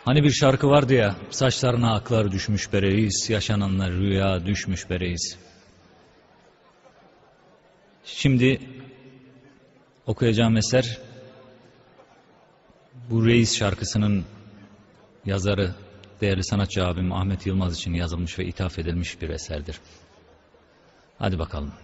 Hani bir şarkı vardı ya, saçlarına aklar düşmüş be reis, yaşananlar rüya düşmüş be reis. Şimdi okuyacağım eser, bu Reis şarkısının yazarı, değerli sanatçı abim Ahmet Yılmaz için yazılmış ve ithaf edilmiş bir eserdir. Hadi bakalım.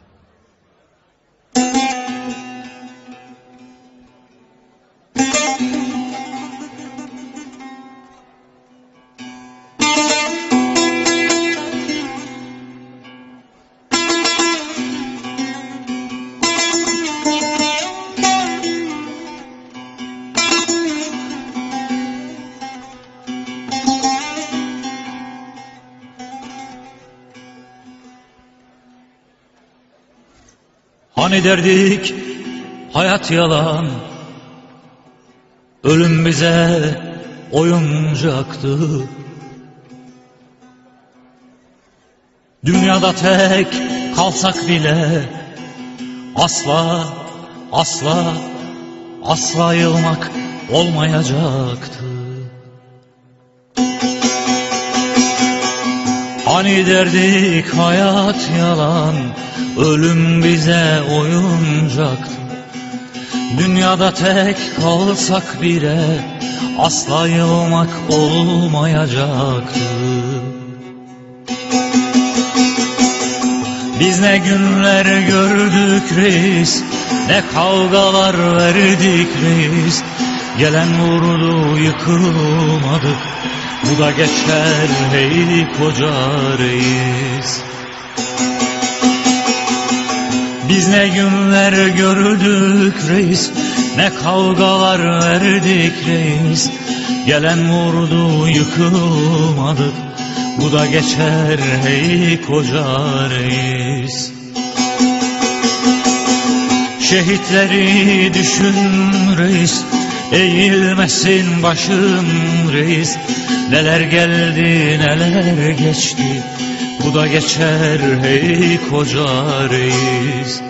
Hani derdik hayat yalan, ölüm bize oyuncaktı. Dünyada tek kalsak bile asla, asla, asla yılmak olmayacaktı. Hani derdik hayat yalan, ölüm bize oyuncaktı. Dünyada tek kalsak bile asla yılmak olmayacaktı. Biz ne günler gördük reis, ne kavgalar verdik reis. Gelen vurdu yıkılmadık, bu da geçer hey koca reis. Biz ne günler gördük reis, ne kavgalar verdik reis. Gelen vurdu yıkılmadık, bu da geçer hey koca reis. Şehitleri düşün reis, eğilmesin başın reis. Neler geldi neler geçti, bu da geçer hey koca reis.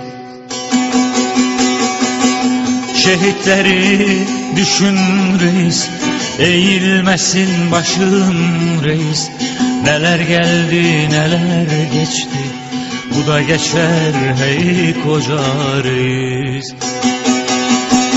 Şehitleri düşün reis, eğilmesin başın reis. Neler geldi neler geçti, bu da geçer hey koca reis.